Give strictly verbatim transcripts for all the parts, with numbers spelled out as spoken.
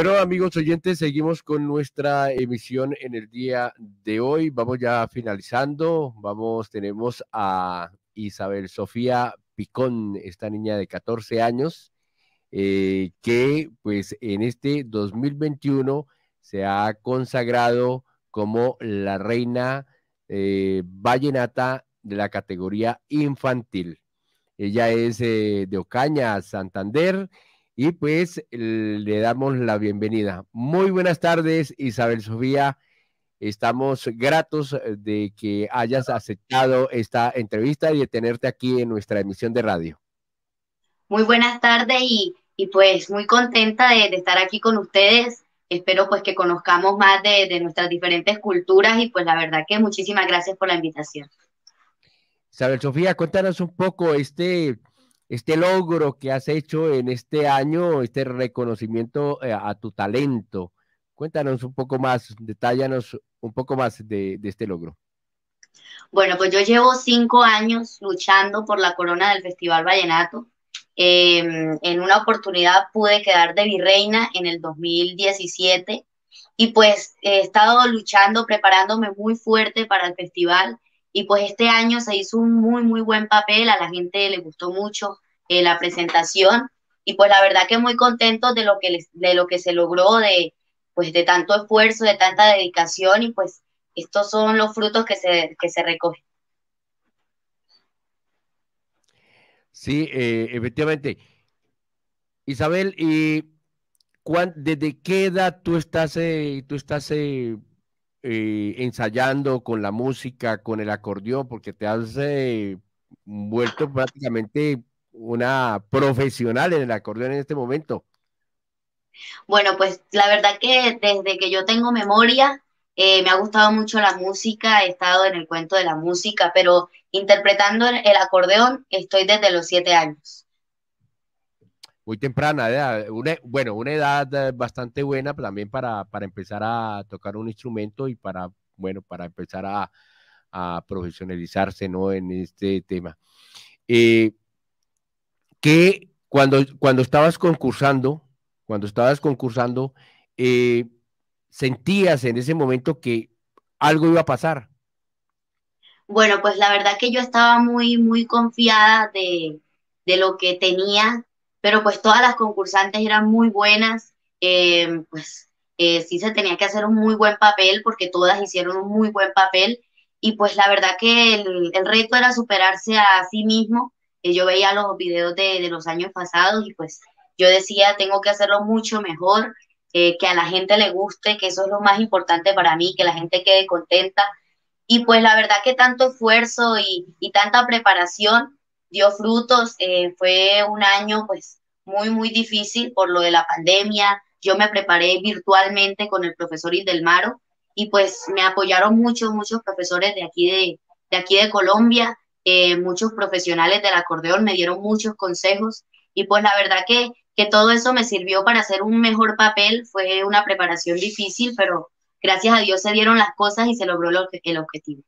Bueno, amigos oyentes, seguimos con nuestra emisión en el día de hoy. Vamos ya finalizando. Vamos, tenemos a Isabel Sofía Picón, esta niña de catorce años, eh, que pues en este dos mil veintiuno se ha consagrado como la reina eh, vallenata de la categoría infantil. Ella es eh, de Ocaña, Santander, y pues le damos la bienvenida. Muy buenas tardes, Isabel Sofía. Estamos gratos de que hayas aceptado esta entrevista y de tenerte aquí en nuestra emisión de radio. Muy buenas tardes y, y pues muy contenta de, de estar aquí con ustedes. Espero pues que conozcamos más de, de nuestras diferentes culturas y pues la verdad que muchísimas gracias por la invitación. Isabel Sofía, cuéntanos un poco este, este logro que has hecho en este año, este reconocimiento eh, a tu talento. Cuéntanos un poco más, detállanos un poco más de, de este logro. Bueno, pues yo llevo cinco años luchando por la corona del Festival Vallenato. Eh, en una oportunidad pude quedar de virreina en el dos mil diecisiete y pues he estado luchando, preparándome muy fuerte para el festival y pues este año se hizo un muy, muy buen papel, a la gente le gustó mucho eh, la presentación y pues la verdad que muy contento de lo que, les, de lo que se logró, de, pues de tanto esfuerzo, de tanta dedicación y pues estos son los frutos que se, que se recogen. Sí, eh, efectivamente. Isabel, ¿y cuán- desde qué edad tú estás, eh, tú estás eh, eh, ensayando con la música, con el acordeón? Porque te has eh, vuelto prácticamente una profesional en el acordeón en este momento. Bueno, pues la verdad que desde que yo tengo memoria, eh, me ha gustado mucho la música, he estado en el cuento de la música, pero interpretando el, el acordeón estoy desde los siete años. Muy temprana edad, una, bueno, una edad eh, bastante buena también para, para empezar a tocar un instrumento y para, bueno, para empezar a, a profesionalizarse, ¿no? En este tema. Eh, que cuando, cuando estabas concursando, cuando estabas concursando, eh, sentías en ese momento que algo iba a pasar. Bueno, pues la verdad que yo estaba muy, muy confiada de, de lo que tenía, pero pues todas las concursantes eran muy buenas, eh, pues eh, sí se tenía que hacer un muy buen papel porque todas hicieron un muy buen papel y pues la verdad que el, el reto era superarse a sí mismo. Eh, yo veía los videos de, de los años pasados y pues yo decía, tengo que hacerlo mucho mejor, eh, que a la gente le guste, que eso es lo más importante para mí, que la gente quede contenta y pues la verdad que tanto esfuerzo y, y tanta preparación dio frutos. Eh, fue un año pues muy, muy difícil por lo de la pandemia. Yo me preparé virtualmente con el profesor Indelmaro y pues me apoyaron muchos, muchos profesores de aquí de, de aquí de Colombia, eh, muchos profesionales del acordeón me dieron muchos consejos y pues la verdad que, que todo eso me sirvió para hacer un mejor papel. Fue una preparación difícil, pero gracias a Dios se dieron las cosas y se logró el, el objetivo.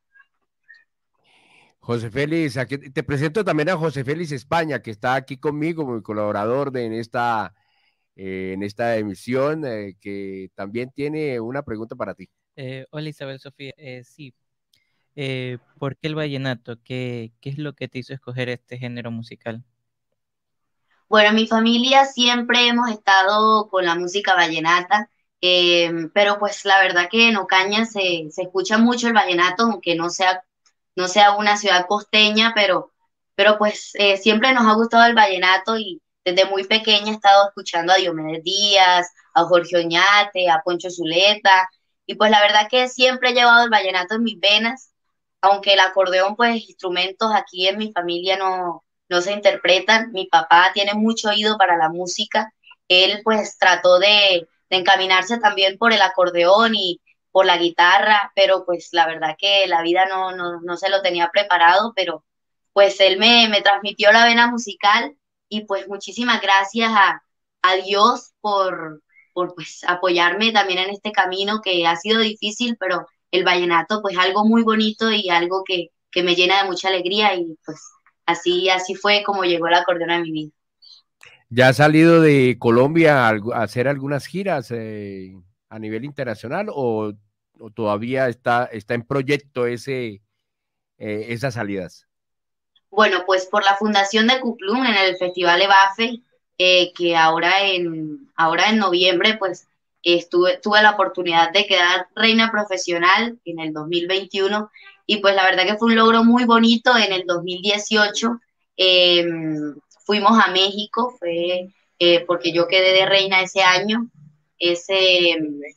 José Félix, aquí te presento también a José Félix España, que está aquí conmigo, mi colaborador de, en, esta, eh, en esta emisión, eh, que también tiene una pregunta para ti. Eh, hola Isabel Sofía, eh, sí, eh, ¿por qué el vallenato? ¿Qué, qué es lo que te hizo escoger este género musical? Bueno, en mi familia siempre hemos estado con la música vallenata, eh, pero pues la verdad que en Ocaña se, se escucha mucho el vallenato, aunque no sea, no sea una ciudad costeña, pero, pero pues eh, siempre nos ha gustado el vallenato y desde muy pequeña he estado escuchando a Diomedes Díaz, a Jorge Oñate, a Poncho Zuleta, y pues la verdad que siempre he llevado el vallenato en mis venas, aunque el acordeón, pues instrumentos aquí en mi familia no no se interpretan. Mi papá tiene mucho oído para la música. Él pues trató de, de encaminarse también por el acordeón y por la guitarra, pero pues la verdad que la vida no, no, no se lo tenía preparado, pero pues él me, me transmitió la vena musical y pues muchísimas gracias a, a Dios por, por pues apoyarme también en este camino que ha sido difícil, pero el vallenato pues algo muy bonito y algo que, que me llena de mucha alegría y pues así, así fue como llegó el acordeón a mi vida. ¿Ya ha salido de Colombia a, a hacer algunas giras eh, a nivel internacional o, o todavía está, está en proyecto ese, eh, esas salidas? Bueno, pues por la fundación de Cuplum en el Festival EBAFE, eh, que ahora en, ahora en noviembre, pues estuve, tuve la oportunidad de quedar reina profesional en el dos mil veintiuno y pues la verdad que fue un logro muy bonito. En el dos mil dieciocho eh, fuimos a México, fue eh, porque yo quedé de reina ese año, ese,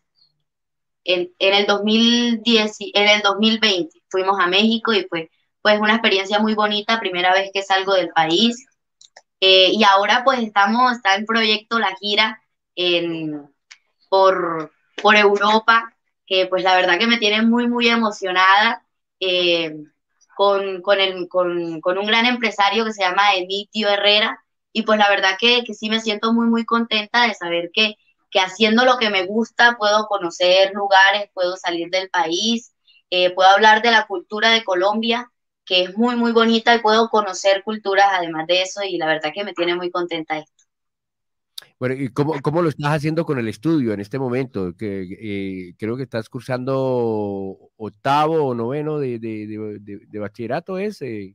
en, en el dos mil diez, en el dos mil veinte fuimos a México y pues, pues una experiencia muy bonita, primera vez que salgo del país. Eh, y ahora pues estamos, está en proyecto la gira en, por, por Europa, que pues la verdad que me tiene muy, muy emocionada, eh, con, con, el, con, con un gran empresario que se llama Emitio Herrera, y pues la verdad que, que sí me siento muy, muy contenta de saber que, que haciendo lo que me gusta puedo conocer lugares, puedo salir del país, eh, puedo hablar de la cultura de Colombia, que es muy, muy bonita, y puedo conocer culturas además de eso, y la verdad que me tiene muy contenta esto. Bueno, ¿y cómo, cómo lo estás haciendo con el estudio en este momento? Que eh, creo que estás cursando octavo o noveno de, de, de, de, de bachillerato, ¿es? Eh,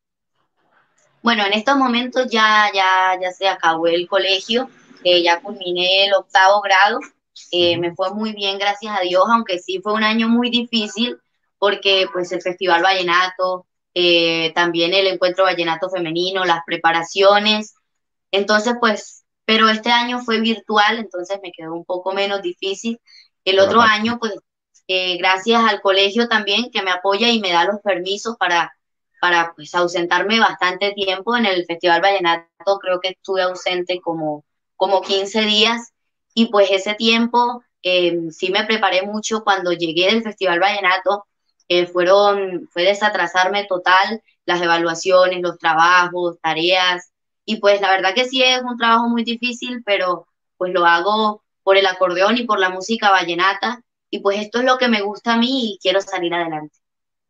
Bueno, en estos momentos ya, ya, ya se acabó el colegio, eh, ya culminé el octavo grado, eh, Ujú. me fue muy bien, gracias a Dios, aunque sí fue un año muy difícil porque pues el Festival Vallenato, eh, también el Encuentro Vallenato Femenino, las preparaciones, entonces pues, pero este año fue virtual, entonces me quedó un poco menos difícil. El Por la otro parte. año pues, eh, gracias al colegio también que me apoya y me da los permisos para para pues ausentarme bastante tiempo en el Festival Vallenato, creo que estuve ausente como, como quince días y pues ese tiempo eh, sí me preparé mucho cuando llegué del Festival Vallenato, eh, fueron, fue desatrasarme total las evaluaciones, los trabajos, tareas y pues la verdad que sí es un trabajo muy difícil, pero pues lo hago por el acordeón y por la música vallenata y pues esto es lo que me gusta a mí y quiero salir adelante.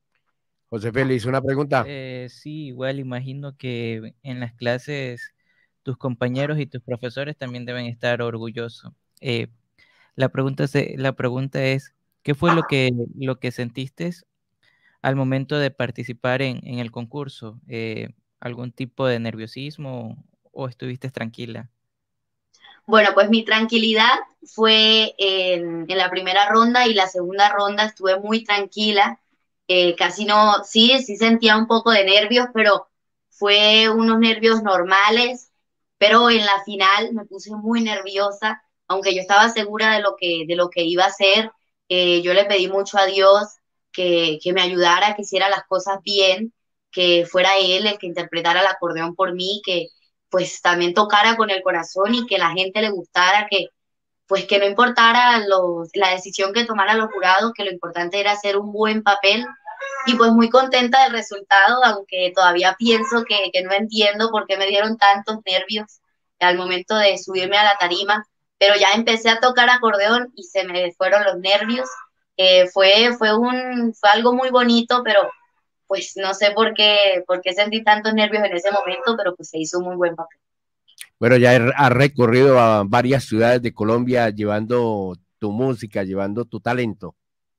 José Félix, una pregunta. Eh, sí, igual imagino que en las clases tus compañeros y tus profesores también deben estar orgullosos. Eh, la pregunta se- la pregunta es, ¿qué fue lo que, lo que sentiste al momento de participar en, en el concurso? Eh, ¿algún tipo de nerviosismo o estuviste tranquila? Bueno, pues mi tranquilidad fue en, en la primera ronda y la segunda ronda estuve muy tranquila, eh, casi no, sí, sí sentía un poco de nervios, pero fue unos nervios normales, pero en la final me puse muy nerviosa, aunque yo estaba segura de lo que, de lo que iba a hacer, eh, yo le pedí mucho a Dios que, que me ayudara, que hiciera las cosas bien, que fuera Él el que interpretara el acordeón por mí, que pues también tocara con el corazón y que la gente le gustara, que pues que no importara los, la decisión que tomaran los jurados, que lo importante era hacer un buen papel y pues muy contenta del resultado, aunque todavía pienso que, que no entiendo por qué me dieron tantos nervios al momento de subirme a la tarima, pero ya empecé a tocar acordeón y se me fueron los nervios. Eh, fue, fue, un, fue algo muy bonito, pero pues no sé por qué, por qué sentí tantos nervios en ese momento, pero pues se hizo un muy buen papel. Bueno, ya has recorrido a varias ciudades de Colombia llevando tu música, llevando tu talento.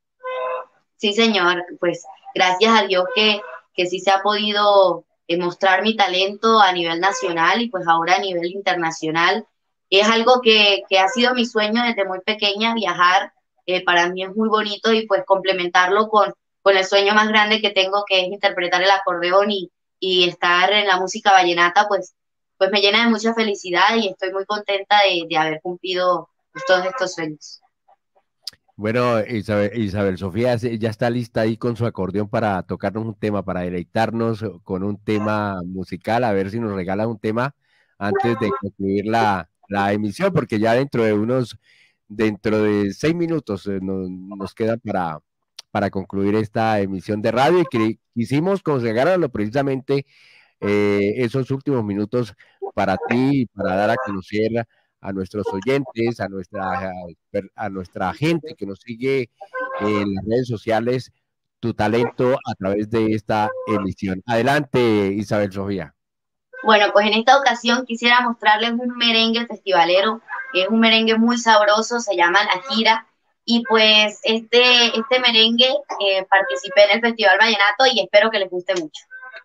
Sí, señor, pues gracias a Dios que, que sí se ha podido eh, mostrar mi talento a nivel nacional y pues ahora a nivel internacional. Es algo que, que ha sido mi sueño desde muy pequeña, viajar. Eh, para mí es muy bonito y pues complementarlo con, con el sueño más grande que tengo, que es interpretar el acordeón y, y estar en la música vallenata, pues, pues me llena de mucha felicidad y estoy muy contenta de, de haber cumplido pues, todos estos sueños. Bueno, Isabel, Isabel Sofía se- ya está lista ahí con su acordeón para tocarnos un tema, para deleitarnos con un tema musical, a ver si nos regala un tema antes de concluir la, la emisión, porque ya dentro de unos, dentro de seis minutos eh, nos, nos queda para, para concluir esta emisión de radio y que quisimos consagrarlo precisamente eh, esos últimos minutos para ti, para dar a conocer a nuestros oyentes, a nuestra, a nuestra gente que nos sigue en las redes sociales, tu talento a través de esta emisión. Adelante, Isabel Sofía. Bueno, pues en esta ocasión quisiera mostrarles un merengue festivalero, que es un merengue muy sabroso, se llama La Gira, y pues este, este merengue eh, participé en el Festival Vallenato y espero que les guste mucho.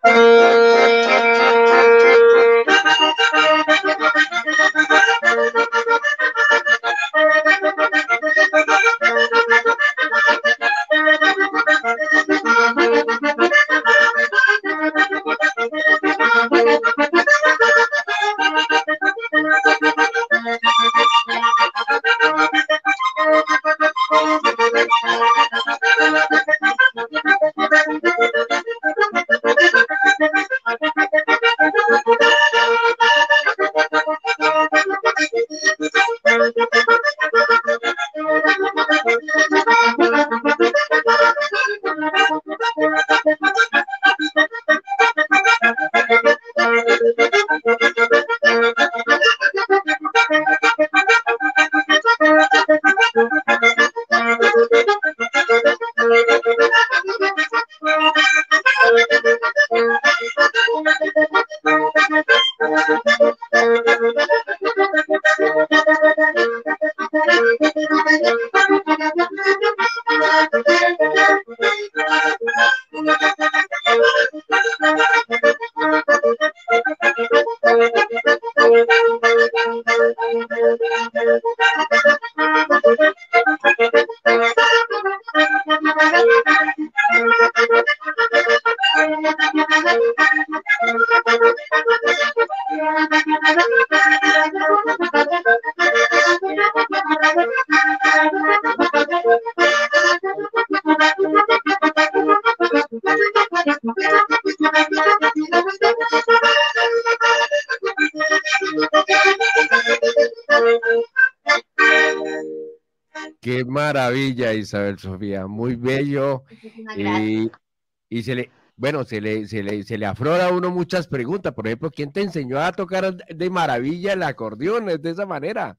Qué maravilla, Isabel Sofía, muy bello. Eh, y se le, bueno, se le, se le, se le aflora a uno muchas preguntas. Por ejemplo, ¿quién te enseñó a tocar de maravilla el acordeón de esa manera?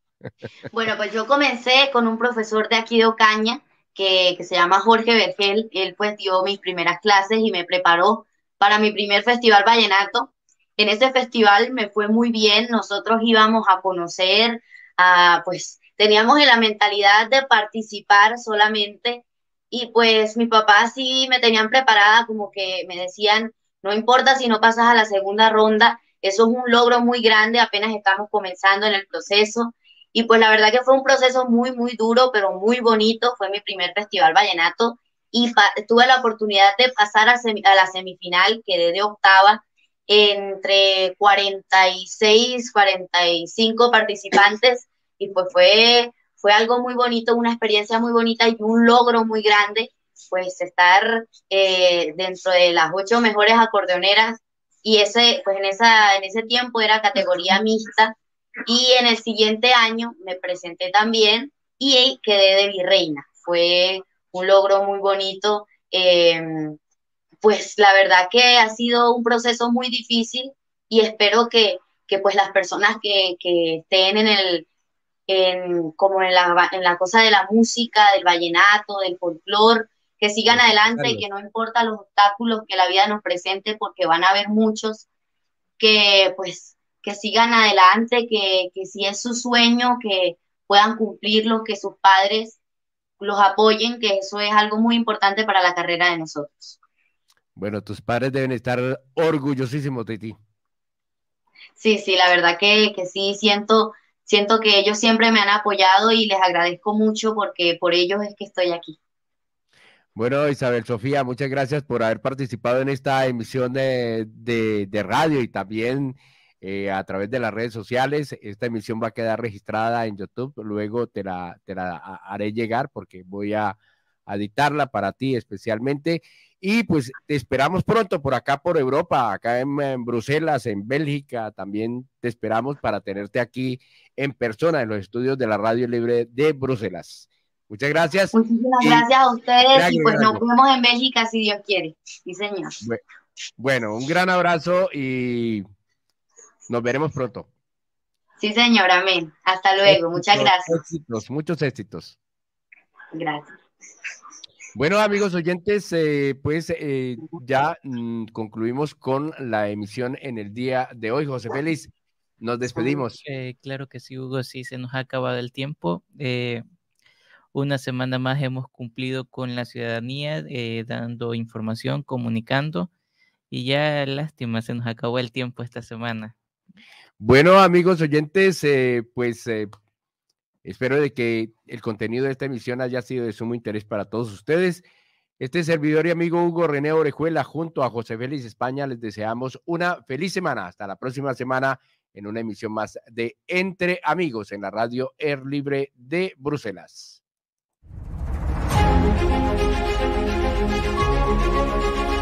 Bueno, pues yo comencé con un profesor de aquí de Ocaña, que, que se llama Jorge Vergel. Él pues dio mis primeras clases y me preparó para mi primer festival vallenato. En ese festival me fue muy bien, nosotros íbamos a conocer, a, pues teníamos la mentalidad de participar solamente y pues mi papá sí me tenían preparada, como que me decían, no importa si no pasas a la segunda ronda, eso es un logro muy grande, apenas estamos comenzando en el proceso. Y pues la verdad que fue un proceso muy, muy duro, pero muy bonito. Fue mi primer festival vallenato y tuve la oportunidad de pasar a, a la semifinal, quedé de octava entre cuarenta y seis, cuarenta y cinco participantes y pues fue, fue algo muy bonito, una experiencia muy bonita y un logro muy grande, pues estar eh, dentro de las ocho mejores acordeoneras y ese, pues en, esa, en ese tiempo era categoría mixta. Y en el siguiente año me presenté también y quedé de virreina. Fue un logro muy bonito. Eh, pues la verdad que ha sido un proceso muy difícil y espero que, que pues las personas que, que estén en el, en, como en la, en la cosa de la música, del vallenato, del folclore, que sigan adelante y que no importa los obstáculos que la vida nos presente, porque van a haber muchos, que pues que sigan adelante, que, que si es su sueño, que puedan cumplirlo, que sus padres los apoyen, que eso es algo muy importante para la carrera de nosotros. Bueno, tus padres deben estar orgullosísimos de ti. Sí, sí, la verdad que, que sí, siento, siento que ellos siempre me han apoyado y les agradezco mucho porque por ellos es que estoy aquí. Bueno, Isabel Sofía, muchas gracias por haber participado en esta emisión de, de, de radio y también eh, a través de las redes sociales. Esta emisión va a quedar registrada en YouTube, luego te la, te la haré llegar porque voy a, a dictarla para ti especialmente. Y pues te esperamos pronto por acá, por Europa, acá en, en Bruselas, en Bélgica, también te esperamos para tenerte aquí en persona en los estudios de la Radio Libre de Bruselas. Muchas gracias. Muchísimas y gracias a ustedes y pues nos algo. vemos en Bélgica si Dios quiere. Sí, señor. Bueno, un gran abrazo y nos veremos pronto. Sí, señor, amén. Hasta luego. Éxitos, Muchas gracias. Éxitos, muchos éxitos. Gracias. Bueno, amigos oyentes, eh, pues eh, ya mm, concluimos con la emisión en el día de hoy. José Félix, nos despedimos. Eh, claro que sí, Hugo, sí, se nos ha acabado el tiempo. Eh, una semana más hemos cumplido con la ciudadanía, eh, dando información, comunicando, y ya lástima, se nos acabó el tiempo esta semana. Bueno, amigos oyentes, eh, pues eh, espero de que el contenido de esta emisión haya sido de sumo interés para todos ustedes. Este servidor y amigo Hugo René Orejuela, junto a José Félix España, les deseamos una feliz semana. Hasta la próxima semana en una emisión más de Entre Amigos en la radio Air Libre de Bruselas.